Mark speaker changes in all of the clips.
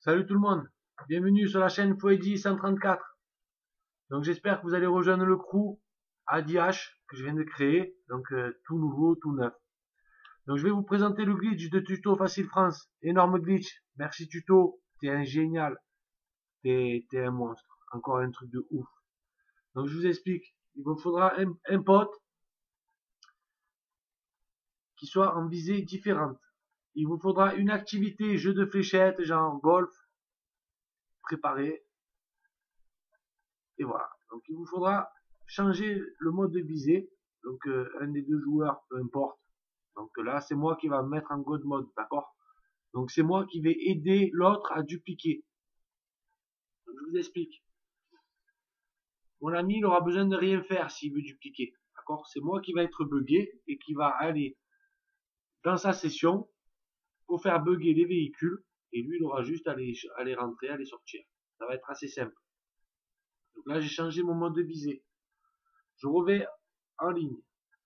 Speaker 1: Salut tout le monde, bienvenue sur la chaîne Fouedi 134. Donc j'espère que vous allez rejoindre le crew ADH que je viens de créer, donc tout nouveau, tout neuf. Donc je vais vous présenter le glitch de Tuto Facile France, énorme glitch, merci Tuto, t'es un génial, t'es un monstre, encore un truc de ouf. Donc je vous explique, il vous faudra un pote qui soit en visée différente. Il vous faudra une activité, jeu de fléchettes, genre golf, préparé. Et voilà. Donc il vous faudra changer le mode de visée. Donc un des deux joueurs, peu importe. Donc là, c'est moi qui va me mettre en God mode, d'accord? Donc c'est moi qui vais aider l'autre à dupliquer. Donc, je vous explique. Mon ami, il aura besoin de rien faire s'il veut dupliquer. D'accord? C'est moi qui va être bugué et qui va aller dans sa session pour faire bugger les véhicules. Et lui, il aura juste à les rentrer, à les sortir. Ça va être assez simple. Donc là, j'ai changé mon mode de visée. Je reviens en ligne.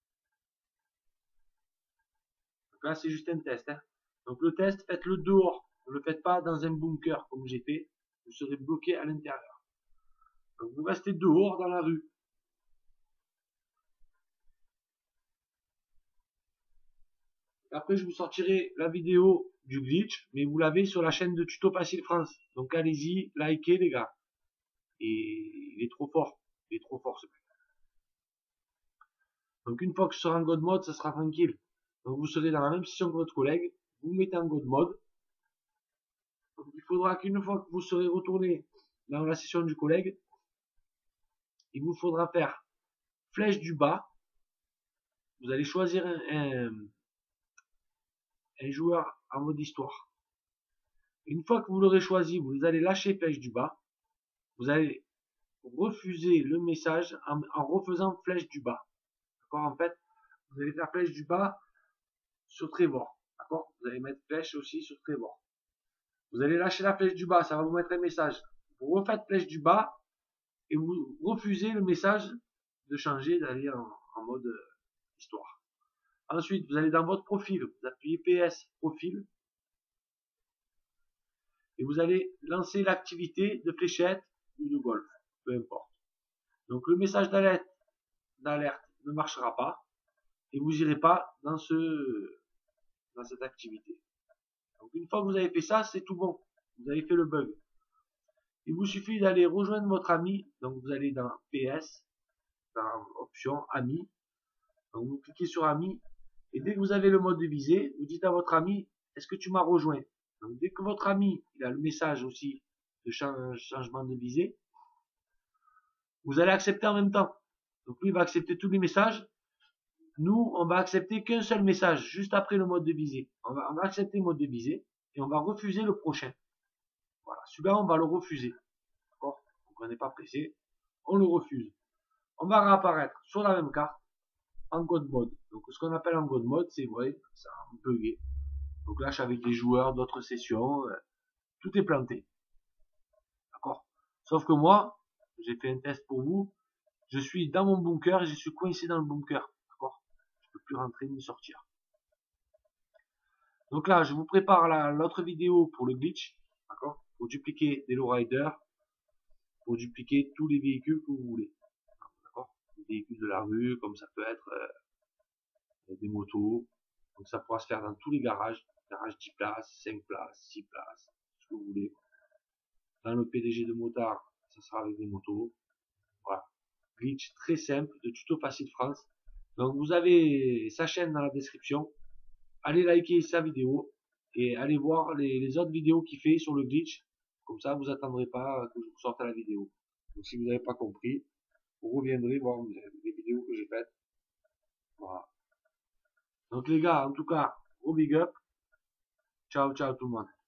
Speaker 1: Donc là, c'est juste un test. Hein. Donc le test, faites-le dehors. Ne le faites pas dans un bunker comme j'ai fait. Vous serez bloqué à l'intérieur. Donc vous restez dehors dans la rue. Après, je vous sortirai la vidéo du glitch, mais vous l'avez sur la chaîne de Tuto Facile France. Donc allez-y, likez les gars. Et il est trop fort. Il est trop fort ce mec. Donc une fois que je serai en God mode, ça sera tranquille. Donc vous serez dans la même session que votre collègue. Vous mettez en God mode. Donc il faudra qu'une fois que vous serez retourné dans la session du collègue, il vous faudra faire flèche du bas. Vous allez choisir un joueur en mode histoire. Une fois que vous l'aurez choisi, vous allez lâcher flèche du bas. Vous allez refuser le message en refaisant flèche du bas. D'accord? En fait, vous allez faire flèche du bas sur Trevor. D'accord? Vous allez mettre flèche aussi sur Trevor. Vous allez lâcher la flèche du bas, ça va vous mettre un message. Vous refaites flèche du bas et vous refusez le message de changer, d'aller en mode histoire. Ensuite, vous allez dans votre profil, vous appuyez PS, profil, et vous allez lancer l'activité de fléchette ou de golf, peu importe. Donc le message d'alerte ne marchera pas et vous n'irez pas dans cette activité. Donc une fois que vous avez fait ça, c'est tout bon. Vous avez fait le bug. Il vous suffit d'aller rejoindre votre ami. Donc vous allez dans PS, dans option ami. Donc vous cliquez sur ami et dès que vous avez le mode de visée, vous dites à votre ami, est-ce que tu m'as rejoint? Donc dès que votre ami il a le message aussi de changement de visée, vous allez accepter en même temps. Donc lui il va accepter tous les messages. Nous, on va accepter qu'un seul message juste après le mode de visée. On va accepter le mode de visée et on va refuser le prochain. Voilà, celui-là on va le refuser. D'accord? Donc on n'est pas pressé, on le refuse. On va réapparaître sur la même carte en God mode. Donc ce qu'on appelle en God mode, c'est vrai, ça a bugué. Donc là, je suis avec des joueurs d'autres sessions, tout est planté. D'accord? Sauf que moi, j'ai fait un test pour vous, je suis dans mon bunker et je suis coincé dans le bunker. D'accord? Je peux plus rentrer ni sortir. Donc là, je vous prépare l'autre vidéo pour le glitch. D'accord? Pour dupliquer des lowriders, pour dupliquer tous les véhicules que vous voulez. D'accord? Les véhicules de la rue, comme ça peut être des motos. Donc ça pourra se faire dans tous les garages. Garage 10 places, 5 places, 6 places, ce que vous voulez. Dans le PDG de motard, ça sera avec des motos. Voilà. Glitch très simple de Tuto Facile France. Donc vous avez sa chaîne dans la description. Allez liker sa vidéo et allez voir les autres vidéos qu'il fait sur le glitch. Comme ça, vous attendrez pas que je vous sorte la vidéo. Donc si vous n'avez pas compris, vous reviendrez voir les vidéos que j'ai faites. Voilà. Donc les gars, en tout cas, au big up. Ciao, ciao tout le monde.